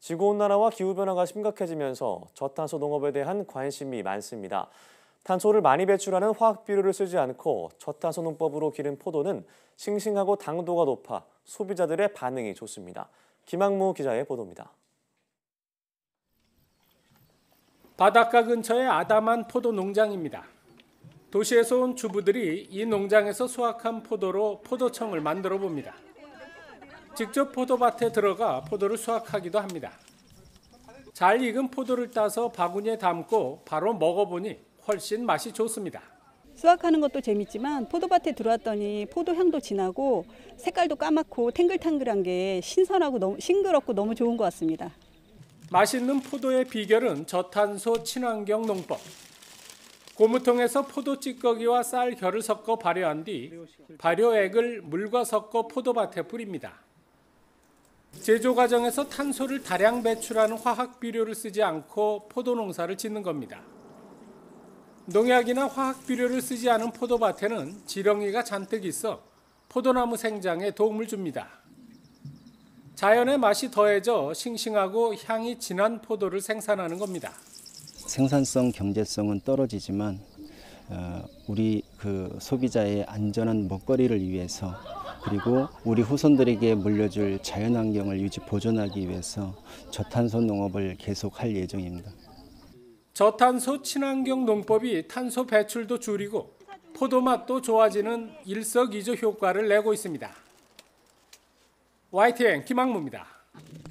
지구온난화와 기후변화가 심각해지면서 저탄소 농업에 대한 관심이 많습니다. 탄소를 많이 배출하는 화학비료를 쓰지 않고 저탄소 농법으로 기른 포도는 싱싱하고 당도가 높아 소비자들의 반응이 좋습니다. 김학무 기자의 보도입니다. 바닷가 근처의 아담한 포도 농장입니다. 도시에서 온 주부들이 이 농장에서 수확한 포도로 포도청을 만들어 봅니다. 직접 포도밭에 들어가 포도를 수확하기도 합니다. 잘 익은 포도를 따서 바구니에 담고 바로 먹어보니 훨씬 맛이 좋습니다. 수확하는 것도 재밌지만 포도밭에 들어왔더니 포도 향도 진하고 색깔도 까맣고 탱글탱글한 게 신선하고 너무 싱그럽고 너무 좋은 것 같습니다. 맛있는 포도의 비결은 저탄소 친환경 농법. 고무통에서 포도 찌꺼기와 쌀 결을 섞어 발효한 뒤 발효액을 물과 섞어 포도밭에 뿌립니다. 제조 과정에서 탄소를 다량 배출하는 화학 비료를 쓰지 않고 포도 농사를 짓는 겁니다. 농약이나 화학 비료를 쓰지 않은 포도밭에는 지렁이가 잔뜩 있어 포도나무 생장에 도움을 줍니다. 자연의 맛이 더해져 싱싱하고 향이 진한 포도를 생산하는 겁니다. 생산성, 경제성은 떨어지지만 우리 소비자의 안전한 먹거리를 위해서 그리고 우리 후손들에게 물려줄 자연환경을 유지 보존하기 위해서 저탄소 농업을 계속할 예정입니다. 저탄소 친환경 농법이 탄소 배출도 줄이고 포도 맛도 좋아지는 일석이조 효과를 내고 있습니다. YTN 김학무입니다.